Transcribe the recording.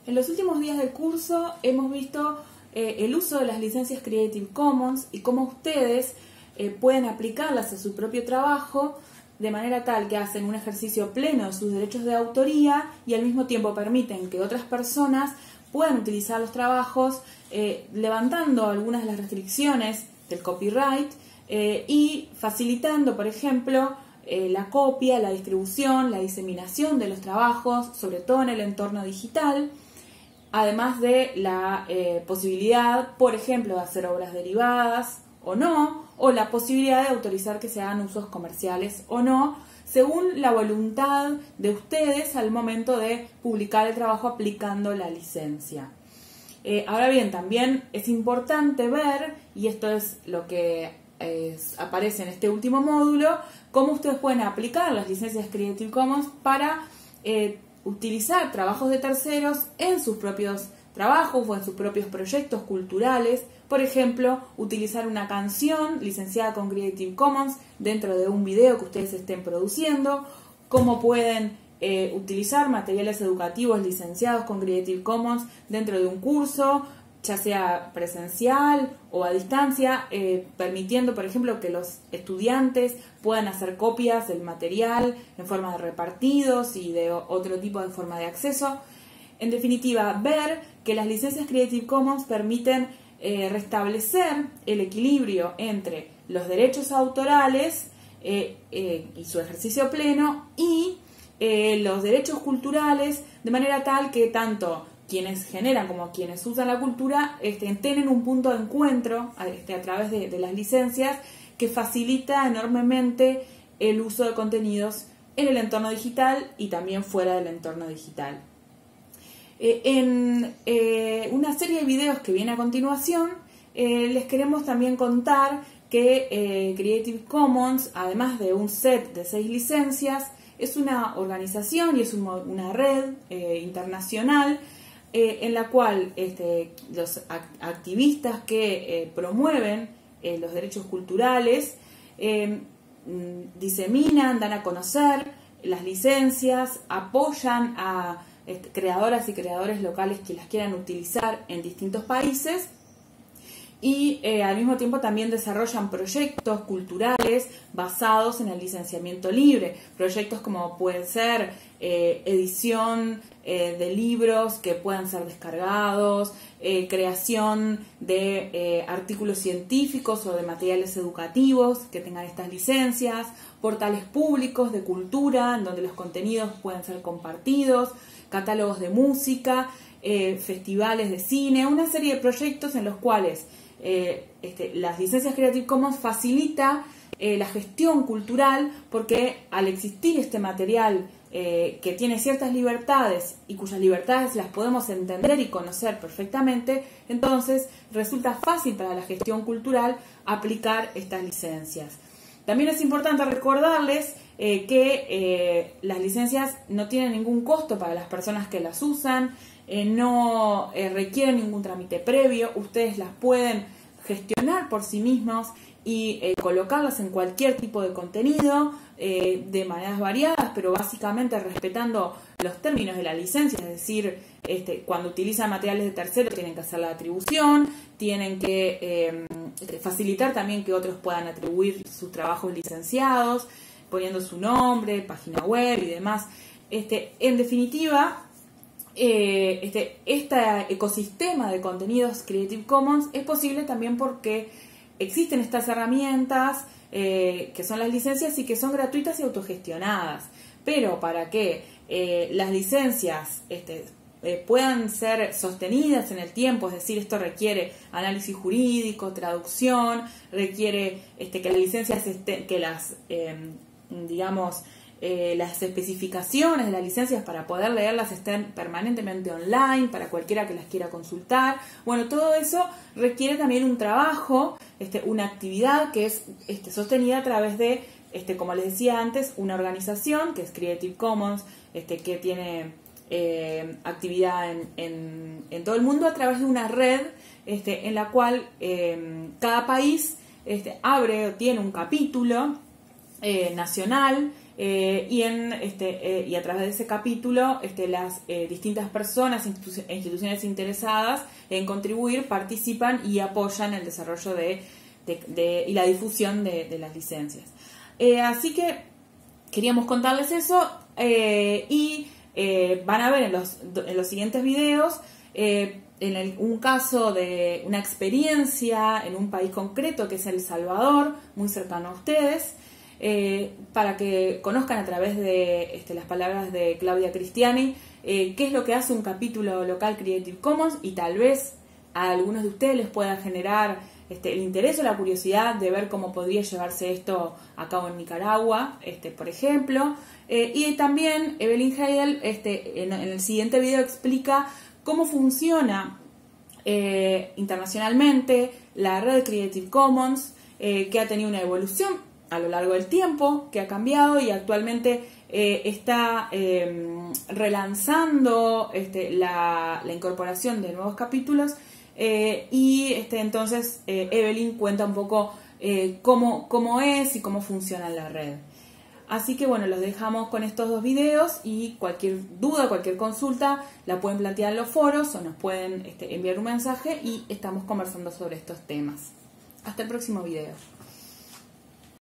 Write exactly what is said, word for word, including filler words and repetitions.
En los últimos días del curso hemos visto eh, el uso de las licencias Creative Commons y cómo ustedes eh, pueden aplicarlas a su propio trabajo de manera tal que hacen un ejercicio pleno de sus derechos de autoría y al mismo tiempo permiten que otras personas puedan utilizar los trabajos eh, levantando algunas de las restricciones del copyright eh, y facilitando, por ejemplo, eh, la copia, la distribución, la diseminación de los trabajos, sobre todo en el entorno digital, además de la eh, posibilidad, por ejemplo, de hacer obras derivadas o no, o la posibilidad de autorizar que se hagan usos comerciales o no, según la voluntad de ustedes al momento de publicar el trabajo aplicando la licencia. Eh, ahora bien, también es importante ver, y esto es lo que eh, aparece en este último módulo, cómo ustedes pueden aplicar las licencias Creative Commons para eh, utilizar trabajos de terceros en sus propios trabajos o en sus propios proyectos culturales. Por ejemplo, utilizar una canción licenciada con Creative Commons dentro de un video que ustedes estén produciendo, cómo pueden eh, utilizar materiales educativos licenciados con Creative Commons dentro de un curso, ya sea presencial o a distancia, eh, permitiendo, por ejemplo, que los estudiantes puedan hacer copias del material en forma de repartidos y de otro tipo de forma de acceso. En definitiva, ver que las licencias Creative Commons permiten eh, restablecer el equilibrio entre los derechos autorales eh, eh, y su ejercicio pleno y eh, los derechos culturales, de manera tal que tanto quienes generan como quienes usan la cultura este, tienen un punto de encuentro este, a través de, de las licencias que facilita enormemente el uso de contenidos en el entorno digital y también fuera del entorno digital. Eh, en eh, una serie de videos que viene a continuación, eh, les queremos también contar que eh, Creative Commons, además de un set de seis licencias, es una organización y es un, una red eh, internacional eh, en la cual este, los activistas que eh, promueven eh, los derechos culturales eh, diseminan, dan a conocer las licencias, apoyan a creadoras y creadores locales que las quieran utilizar en distintos países y eh, al mismo tiempo también desarrollan proyectos culturales basados en el licenciamiento libre, proyectos como pueden ser eh, edición eh, de libros que puedan ser descargados, eh, creación de eh, artículos científicos o de materiales educativos que tengan estas licencias, portales públicos de cultura en donde los contenidos pueden ser compartidos, catálogos de música, eh, festivales de cine, una serie de proyectos en los cuales eh, este, las licencias Creative Commons facilita eh, la gestión cultural porque al existir este material eh, que tiene ciertas libertades y cuyas libertades las podemos entender y conocer perfectamente, entonces resulta fácil para la gestión cultural aplicar estas licencias. También es importante recordarles eh, que eh, las licencias no tienen ningún costo para las personas que las usan, eh, no eh, requieren ningún trámite previo, ustedes las pueden gestionar por sí mismos y eh, colocarlas en cualquier tipo de contenido eh, de maneras variadas, pero básicamente respetando los términos de la licencia, es decir, este, cuando utilizan materiales de terceros tienen que hacer la atribución, tienen que eh, facilitar también que otros puedan atribuir sus trabajos licenciados, poniendo su nombre, página web y demás. Este, en definitiva, eh, este, este ecosistema de contenidos Creative Commons es posible también porque existen estas herramientas eh, que son las licencias y que son gratuitas y autogestionadas. Pero para que eh, las licencias este, eh, puedan ser sostenidas en el tiempo, es decir, esto requiere análisis jurídico, traducción, requiere este, que las licencias estén, que las eh, digamos eh, las especificaciones de las licencias para poder leerlas estén permanentemente online para cualquiera que las quiera consultar. Bueno, todo eso requiere también un trabajo, este, una actividad que es este, sostenida a través de, este, como les decía antes, una organización que es Creative Commons, este, que tiene eh, actividad en, en, en todo el mundo a través de una red este, en la cual eh, cada país este, abre o tiene un capítulo eh, nacional Eh, y, en, este, eh, y a través de ese capítulo este, las eh, distintas personas e institu instituciones interesadas en contribuir participan y apoyan el desarrollo de, de, de, y la difusión de, de las licencias. Eh, así que queríamos contarles eso eh, y eh, van a ver en los, en los siguientes videos eh, en el, un caso de una experiencia en un país concreto que es El Salvador, muy cercano a ustedes. Eh, para que conozcan a través de este, las palabras de Claudia Cristiani eh, qué es lo que hace un capítulo local Creative Commons, y tal vez a algunos de ustedes les pueda generar este, el interés o la curiosidad de ver cómo podría llevarse esto a cabo en Nicaragua, este, por ejemplo. Eh, y también Evelyn Heidel este, en, en el siguiente video explica cómo funciona eh, internacionalmente la red Creative Commons, eh, que ha tenido una evolución a lo largo del tiempo, que ha cambiado y actualmente eh, está eh, relanzando este, la, la incorporación de nuevos capítulos eh, y este, entonces eh, Evelyn cuenta un poco eh, cómo, cómo es y cómo funciona la red. Así que bueno, los dejamos con estos dos videos y cualquier duda, cualquier consulta la pueden plantear en los foros o nos pueden este, enviar un mensaje y estamos conversando sobre estos temas. Hasta el próximo video.